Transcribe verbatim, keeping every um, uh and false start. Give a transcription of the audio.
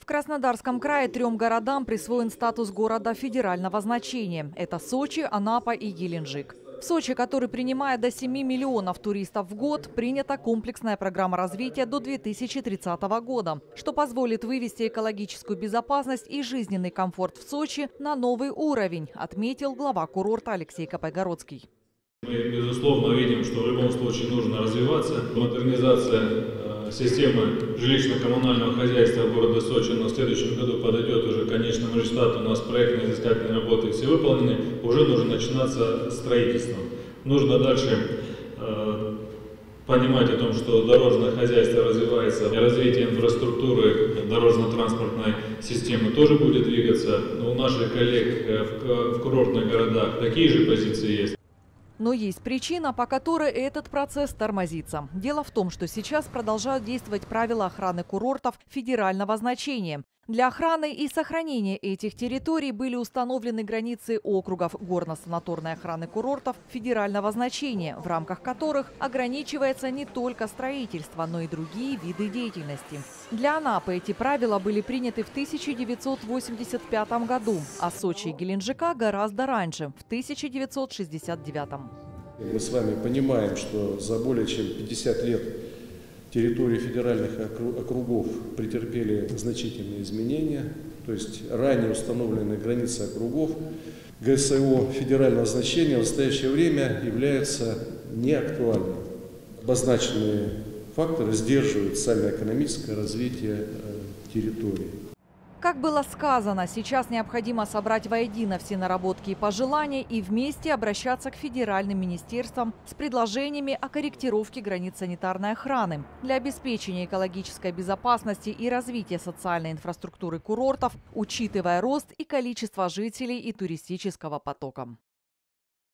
В Краснодарском крае трем городам присвоен статус города федерального значения. Это Сочи, Анапа и Геленджик. В Сочи, который принимает до семи миллионов туристов в год, принята комплексная программа развития до две тысячи тридцатого года, что позволит вывести экологическую безопасность и жизненный комфорт в Сочи на новый уровень, отметил глава курорта Алексей Копайгородский. Мы, безусловно, видим, что в любом случае нужно развиваться. Модернизация системы жилищно-коммунального хозяйства города Сочи на следующем году подойдет уже к конечному результату. У нас проектно-изыскательные работы все выполнены. Уже нужно начинаться строительство. Нужно дальше э, понимать о том, что дорожное хозяйство развивается. Развитие инфраструктуры дорожно-транспортной системы тоже будет двигаться. У наших коллег в, в курортных городах такие же позиции есть. Но есть причина, по которой этот процесс тормозится. Дело в том, что сейчас продолжают действовать правила охраны курортов федерального значения. Для охраны и сохранения этих территорий были установлены границы округов горно-санаторной охраны курортов федерального значения, в рамках которых ограничивается не только строительство, но и другие виды деятельности. Для Анапы эти правила были приняты в тысяча девятьсот восемьдесят пятом году, а Сочи и Геленджика гораздо раньше, в тысяча девятьсот шестьдесят девятом. Мы с вами понимаем, что за более чем пятьдесят лет территории федеральных округов претерпели значительные изменения. То есть ранее установленные границы округов ГСО федерального значения в настоящее время являются неактуальными. Обозначенные факторы сдерживают социально-экономическое развитие территории. Как было сказано, сейчас необходимо собрать воедино все наработки и пожелания и вместе обращаться к федеральным министерствам с предложениями о корректировке границ санитарной охраны для обеспечения экологической безопасности и развития социальной инфраструктуры курортов, учитывая рост и количество жителей и туристического потока.